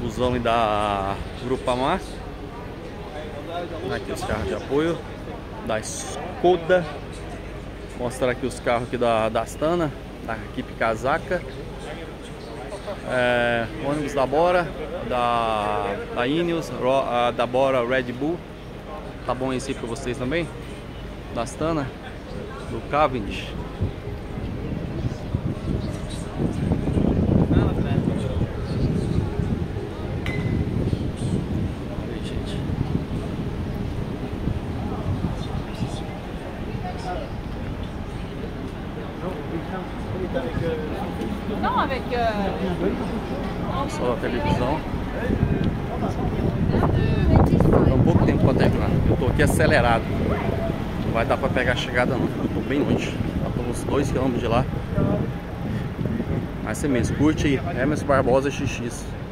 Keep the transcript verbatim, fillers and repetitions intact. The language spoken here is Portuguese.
busão da Grupamar. Aqui os carros de apoio da Skoda. Mostrar aqui os carros aqui da, da Astana, da equipe Casaca. É, ônibus da Bora, da, da Ineos, da Bora Red Bull. Tá bom esse para vocês também? Da Astana, do Cavendish. Non, avec. Euh... Só a televisão. Dá um pouco tempo para terminar. Eu tô aqui acelerado. Não vai dar para pegar a chegada não. Eu tô bem longe. Estou uns dois quilômetros de lá. Mas você mesmo, curte aí. Hermes Barbosa X X.